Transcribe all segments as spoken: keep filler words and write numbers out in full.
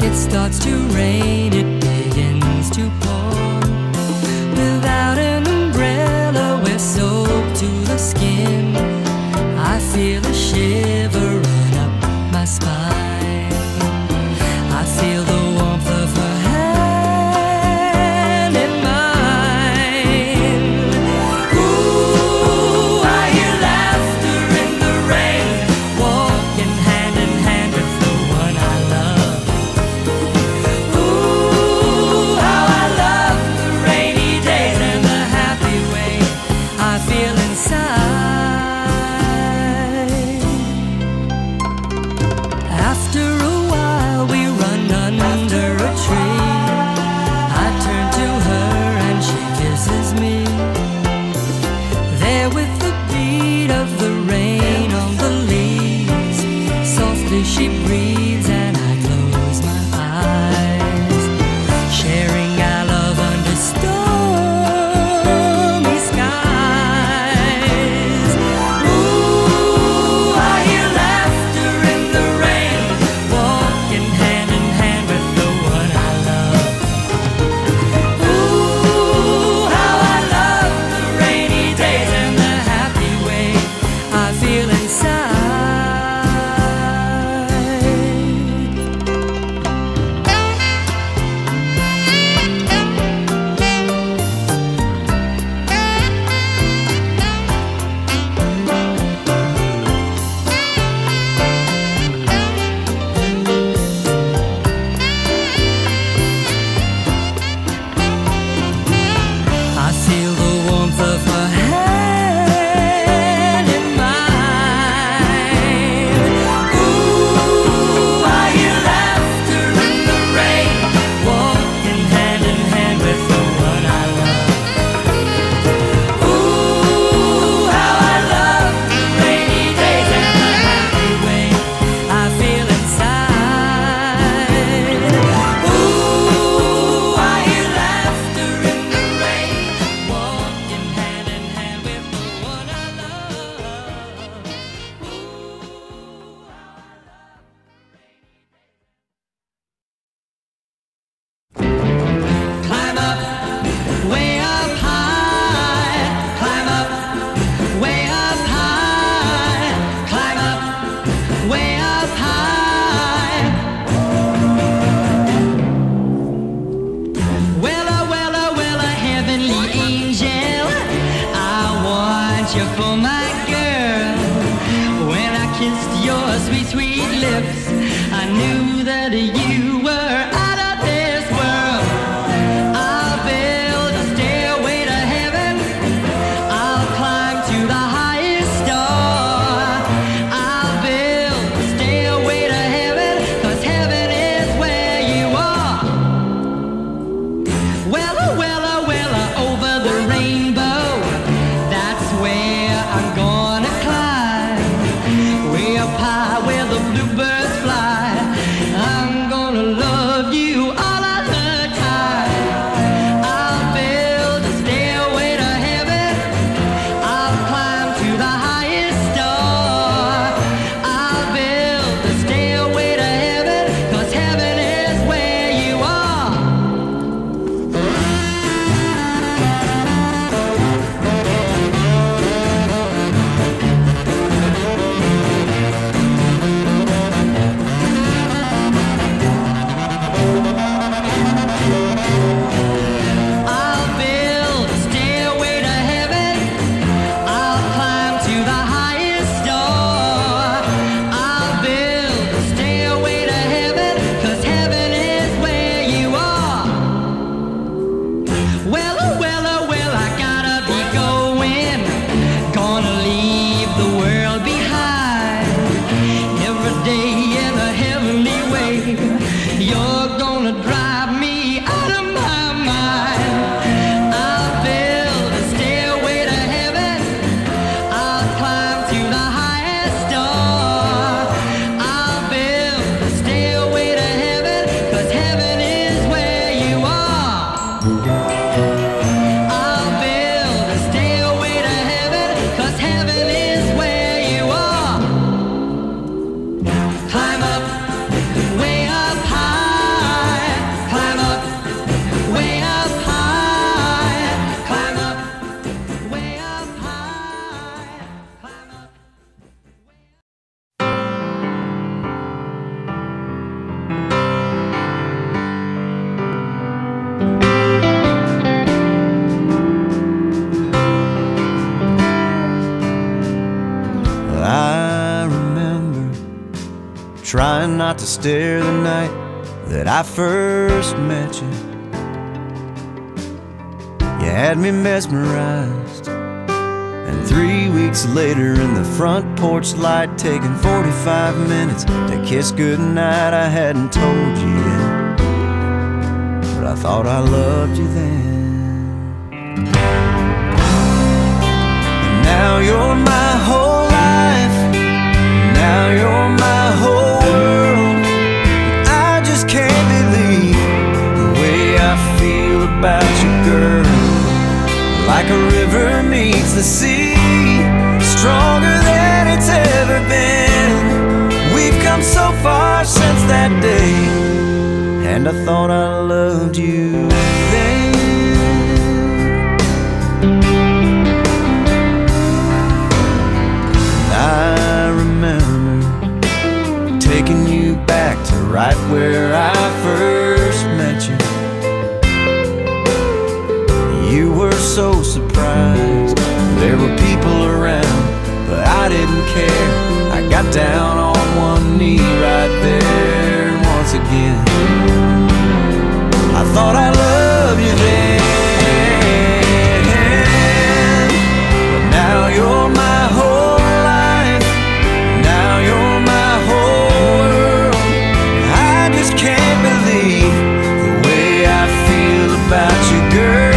It starts to rain, it begins to pour. Without an umbrella, we're soaked to the skin. I feel a shiver run up my spine. I feel the warmth of her hand in mine. Ooh, I hear laughter in the rain, walking hand in hand with the one I love. Ooh, trying not to stare the night that I first met you. You had me mesmerized, and three weeks later in the front porch light, taking forty-five minutes to kiss goodnight, I hadn't told you yet, but I thought I loved you then. And now you're my whole life, now you're my whole world. I just can't believe the way I feel about you, girl. Like a river meets the sea, stronger than it's ever been. We've come so far since that day, and I thought I loved you then. And I remember taking you back to right where I first met you. You were so surprised, there were people around, but I didn't care. I got down on one knee right there, and once again I thought I loved you then. But now you're my whole life, now you're my whole world. I just can't believe the way I feel about you, girl.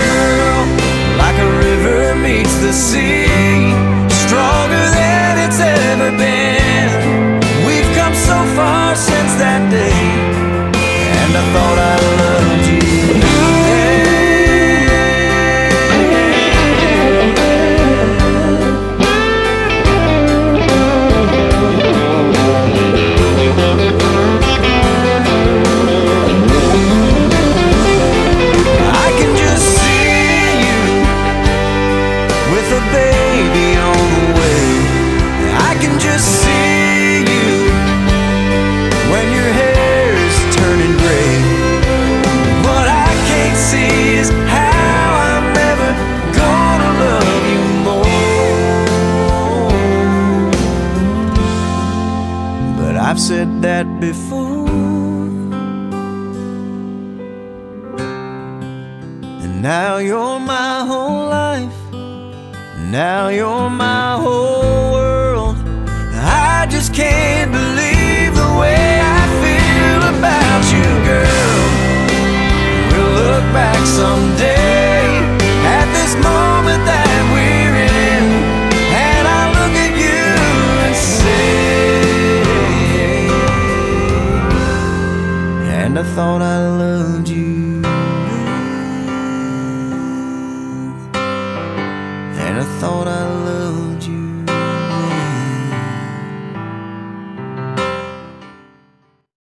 The sea, stronger than it's ever been. We've come so far since that day, and I thought I loved you I've said that before. And now you're my whole life, now you're my whole world. I just can't believe the way I feel about you, girl. We'll look back someday at this moment that we're in, and I'll look at you and say, and I thought I loved you, and I thought I